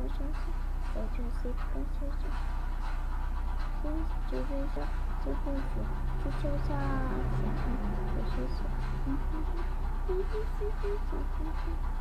相信，我就是更相信。就这些，这故事就就像想，就是说，